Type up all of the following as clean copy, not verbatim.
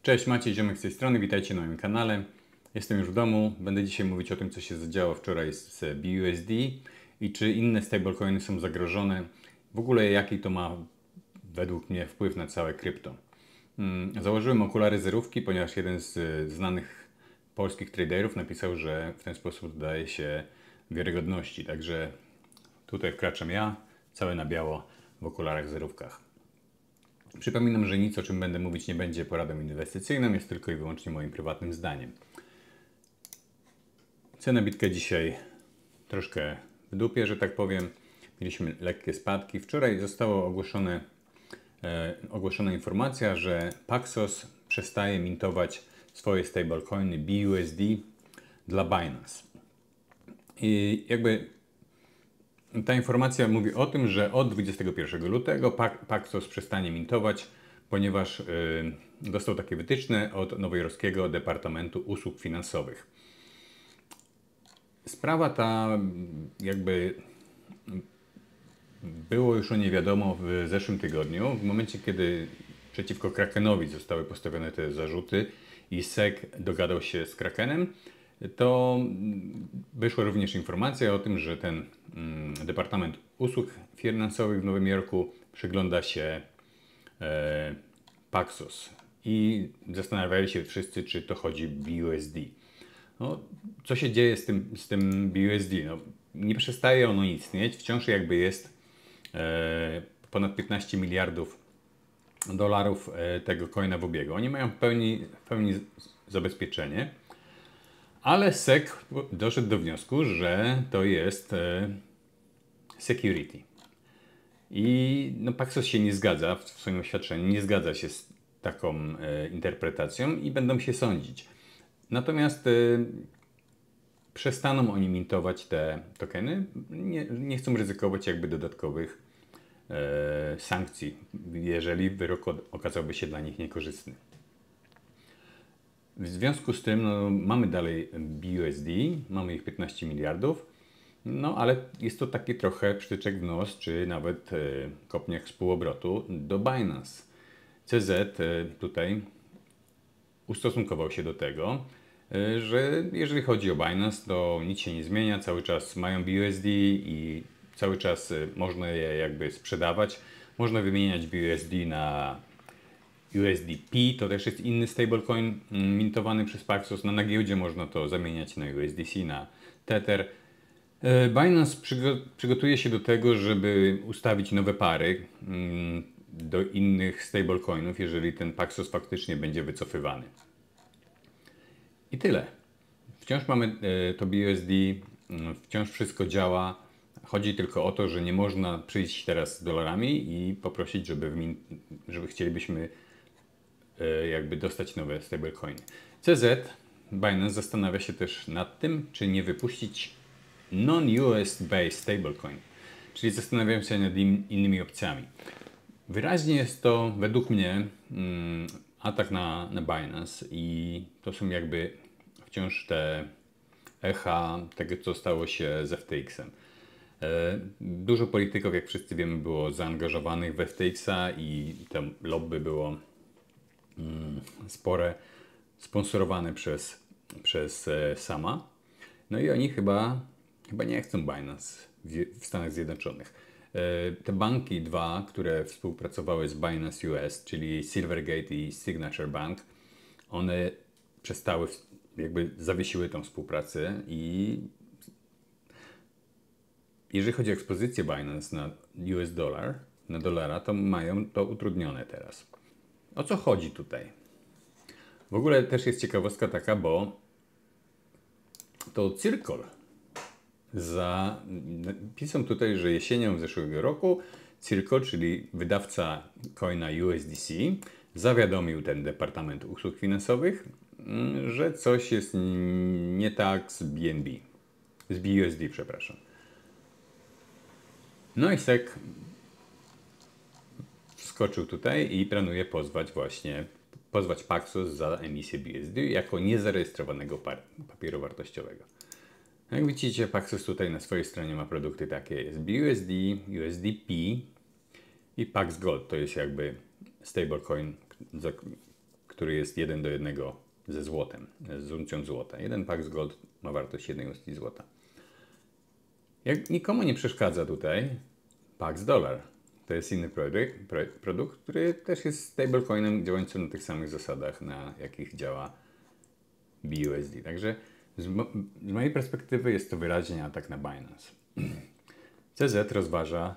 Cześć, Maciej Ziomek z tej strony, witajcie na moim kanale. Jestem już w domu, będę dzisiaj mówić o tym, co się zadziało wczoraj z BUSD i czy inne stablecoiny są zagrożone. W ogóle jaki to ma według mnie wpływ na całe krypto. Założyłem okulary zerówki, ponieważ jeden z znanych polskich traderów napisał, że w ten sposób dodaje się wiarygodności. Także tutaj wkraczam ja, cały na biało w okularach zerówkach. Przypominam, że nic, o czym będę mówić, nie będzie poradą inwestycyjną, jest tylko i wyłącznie moim prywatnym zdaniem. Cena Bitka dzisiaj troszkę w dupie, że tak powiem. Mieliśmy lekkie spadki. Wczoraj została ogłoszona informacja, że Paxos przestaje mintować swoje stablecoiny BUSD dla Binance. I ta informacja mówi o tym, że od 21 lutego Paxos przestanie mintować, ponieważ dostał takie wytyczne od nowojorskiego Departamentu Usług Finansowych. Sprawa ta było już o niej wiadomo w zeszłym tygodniu, w momencie kiedy przeciwko Krakenowi zostały postawione te zarzuty i SEC dogadał się z Krakenem, to wyszła również informacja o tym, że ten Departament Usług Finansowych w Nowym Jorku przygląda się Paxos i zastanawiali się wszyscy, czy to chodzi o BUSD. No, co się dzieje z tym BUSD? No, nie przestaje ono istnieć, wciąż jest ponad 15 miliardów dolarów tego coina w obiegu. Oni mają w pełni zabezpieczenie. Ale SEC doszedł do wniosku, że to jest security. I Paxos się nie zgadza w swoim oświadczeniu, nie zgadza się z taką interpretacją i będą się sądzić. Natomiast przestaną oni mintować te tokeny, nie chcą ryzykować dodatkowych sankcji, jeżeli wyrok okazałby się dla nich niekorzystny. W związku z tym mamy dalej BUSD, mamy ich 15 miliardów, ale jest to taki trochę przytyczek w nos, czy nawet kopniak z półobrotu do Binance. CZ tutaj ustosunkował się do tego, że jeżeli chodzi o Binance, to nic się nie zmienia, cały czas mają BUSD i cały czas można je sprzedawać. Można wymieniać BUSD na USDP, to też jest inny stablecoin mintowany przez Paxos. Na giełdzie można to zamieniać na USDC, na Tether. Binance przygotuje się do tego, żeby ustawić nowe pary do innych stablecoinów, jeżeli ten Paxos faktycznie będzie wycofywany. I tyle. Wciąż mamy to BUSD, wciąż wszystko działa. Chodzi tylko o to, że nie można przyjść teraz z dolarami i poprosić, żeby chcielibyśmy dostać nowe stablecoiny. CZ, Binance zastanawia się też nad tym, czy nie wypuścić non-US based stablecoin, czyli zastanawiają się nad innymi opcjami. Wyraźnie jest to według mnie atak na Binance i to są wciąż te echa tego, co stało się z FTX-em. Dużo polityków, jak wszyscy wiemy, było zaangażowanych w FTX-a i tam lobby było spore, sponsorowane przez Sama. No i oni chyba nie chcą Binance w Stanach Zjednoczonych. Te banki dwa, które współpracowały z Binance US, czyli Silvergate i Signature Bank, one przestały, zawiesiły tą współpracę i jeżeli chodzi o ekspozycję Binance na US dollar, na dolara, to mają to utrudnione teraz. O co chodzi tutaj? W ogóle też jest ciekawostka taka, bo to Circle pisał tutaj, że jesienią zeszłego roku Circle, czyli wydawca coina USDC, zawiadomił ten Departament Usług Finansowych, że coś jest nie tak z BNB, z BUSD, przepraszam. No i SEC wskoczył tutaj i planuje pozwać Paxos za emisję BUSD jako niezarejestrowanego papieru wartościowego. Jak widzicie, Paxos tutaj na swojej stronie ma produkty takie, jest BUSD, USDP i Pax Gold, to jest stablecoin, który jest 1 do 1 ze złotem, z uncją złota. Jeden Pax Gold ma wartość 1 uncji złota. Jak nikomu nie przeszkadza tutaj Pax Dollar. To jest inny produkt, który też jest stablecoinem działającym na tych samych zasadach, na jakich działa BUSD. Także z mojej perspektywy jest to wyraźnie atak na Binance. CZ rozważa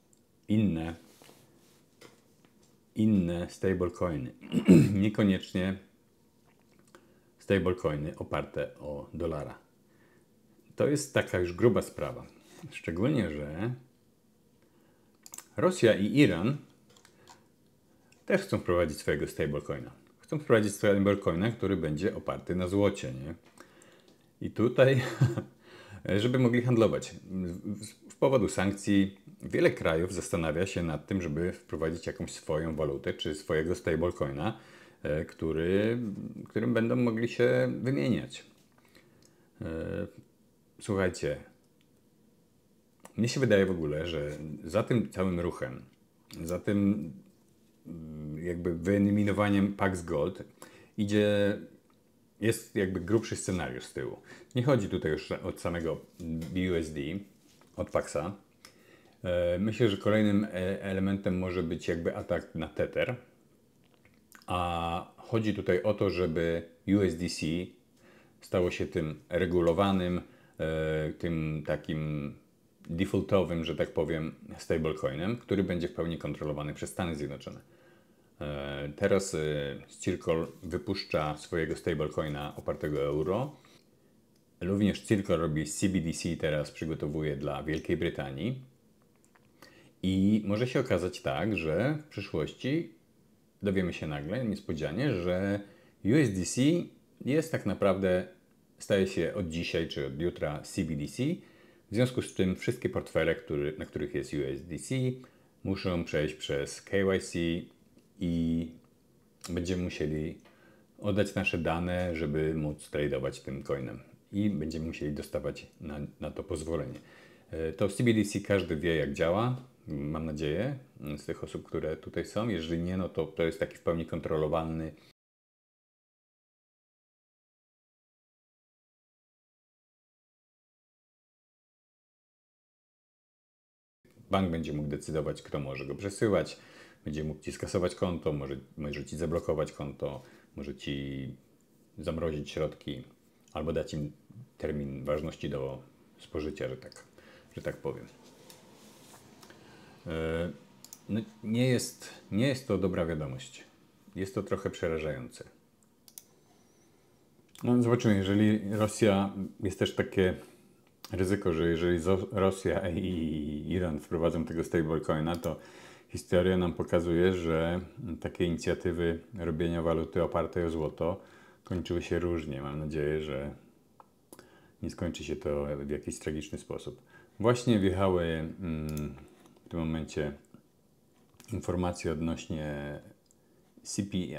inne stablecoiny. Niekoniecznie stablecoiny oparte o dolara. To jest taka już gruba sprawa. Szczególnie, że Rosja i Iran też chcą wprowadzić swojego stablecoina. Chcą wprowadzić stablecoina, który będzie oparty na złocie, nie? I tutaj, żeby mogli handlować. Z powodu sankcji wiele krajów zastanawia się nad tym, żeby wprowadzić jakąś swoją walutę, czy swojego stablecoina, którym będą mogli się wymieniać. Słuchajcie, mnie się wydaje w ogóle, że za tym całym ruchem, za tym jakby wyeliminowaniem Pax Gold jest jakby grubszy scenariusz z tyłu. Nie chodzi tutaj już od samego BUSD, od Paxa. Myślę, że kolejnym elementem może być jakby atak na Tether. A chodzi tutaj o to, żeby USDC stało się tym regulowanym, tym takim defaultowym, że tak powiem, stablecoinem, który będzie w pełni kontrolowany przez Stany Zjednoczone. Teraz Circle wypuszcza swojego stablecoina opartego o euro. Również Circle robi CBDC, teraz przygotowuje dla Wielkiej Brytanii. I może się okazać tak, że w przyszłości dowiemy się nagle, niespodzianie, że USDC jest tak naprawdę, staje się od dzisiaj czy od jutra CBDC. W związku z tym wszystkie portfele, na których jest USDC, muszą przejść przez KYC i będziemy musieli oddać nasze dane, żeby móc tradować tym coinem. I będziemy musieli dostawać na to pozwolenie. To CBDC każdy wie, jak działa. Mam nadzieję, z tych osób, które tutaj są. Jeżeli nie, no to jest taki w pełni kontrolowany. Bank będzie mógł decydować, kto może go przesyłać, będzie mógł ci skasować konto, może ci zablokować konto, może ci zamrozić środki, albo dać im termin ważności do spożycia, że tak powiem. No, nie jest to dobra wiadomość. Jest to trochę przerażające. No, zobaczymy, jeżeli Rosja, jest też takie ryzyko, że jeżeli Rosja i Iran wprowadzą tego stablecoina, to historia nam pokazuje, że takie inicjatywy robienia waluty opartej o złoto kończyły się różnie. Mam nadzieję, że nie skończy się to w jakiś tragiczny sposób. Właśnie wjechały w tym momencie informacje odnośnie CPI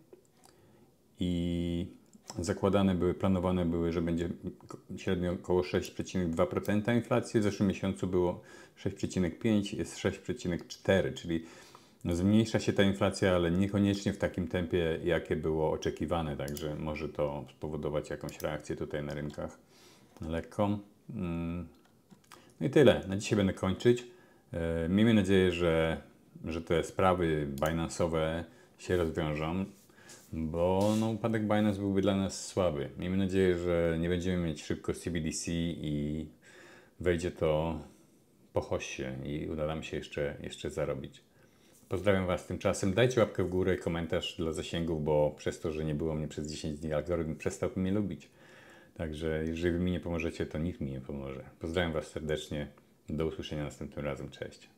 i planowane były, że będzie średnio około 6,2% inflacji. W zeszłym miesiącu było 6,5%, jest 6,4%, czyli zmniejsza się ta inflacja, ale niekoniecznie w takim tempie, jakie było oczekiwane, także może to spowodować jakąś reakcję tutaj na rynkach lekką. No i tyle. Na dzisiaj będę kończyć. Miejmy nadzieję, że te sprawy Binance'owe się rozwiążą, bo upadek Binance byłby dla nas słaby. Miejmy nadzieję, że nie będziemy mieć szybko CBDC i wejdzie to po hossie i uda nam się jeszcze zarobić. Pozdrawiam Was tymczasem. Dajcie łapkę w górę i komentarz dla zasięgów, bo przez to, że nie było mnie przez 10 dni, algorytm przestał mnie lubić. Także jeżeli Wy mi nie pomożecie, to nikt mi nie pomoże. Pozdrawiam Was serdecznie. Do usłyszenia następnym razem. Cześć.